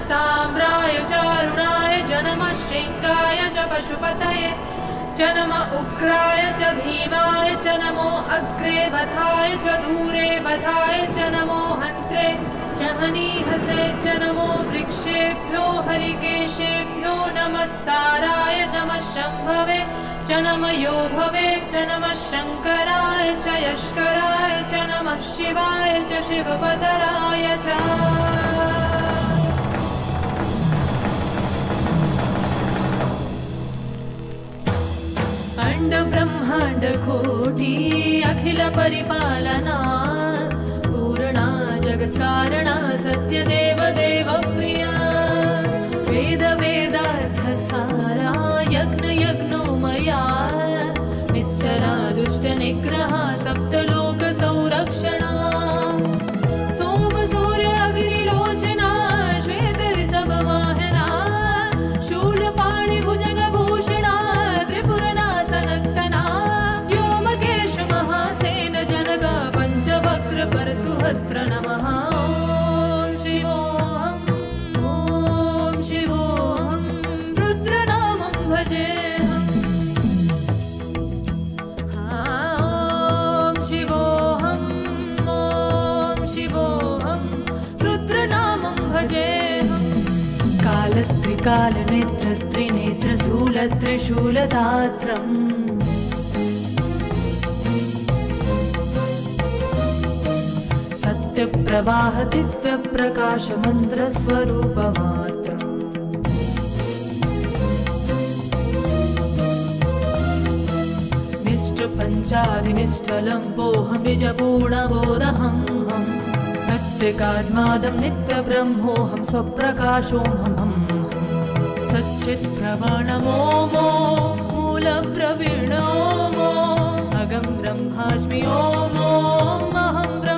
ताम्राय चारुणाय च नमः शृङ्गाय च पशुपतये च नम उग्राय च भीमाय च नमो अग्रे वधाय च दूरे वधाय च नमो हन्त्रे च हनीहसे च नमो वृक्षेभ्यो हरिकेशेभ्यो नमस्ताराय नमः शम्भवे च नमः योभवे च नमः शङ्कराय च यष्कराय च नमः शिवाय च शिवपतराय च अंड ब्रह्मांड कोटि अखिल परिपालना पूर्णा जगत्कारणा सत्यदेव देव प्रिया वेद वेदार्थ सारा यज्ञ यज्ञोमया निश्चला दुष्ट निग्रहा सप्तलोक संरक्षणा सोम सूर्य अग्निलोचना श्वेत ऋषभ वाहना शूलपाणि भुजगभूषणा त्रिपुरनाशनक्तना व्योमकेश महासेन जनगा पंचवक्र परशुहस्त्र नमः ॐ शिवोऽहम् ॐ शिवोऽहम् रुद्रनामं भजेऽहम् ॐ शिवोऽहम् ॐ शिवोऽहम् रुद्रनामं भजेऽहम् कालत्रिकालनेत्रस्त्रिनेत्रशूलत्रिशूलदात्रम् सत्यप्रवाह दिव्यप्रकाशमन्त्रस्वरूपमात्रम् निष्ठपञ्चाधिनिष्ठलम्बोऽहं निजपूर्णबोधहम् नत्रिकात्मादं नित्यब्रह्मोऽहं स्वप्रकाशोऽहम् सच्चित्प्रवणमोमो मूलप्रवीणोमो अगं ब्रह्मास्मि ओमो अहं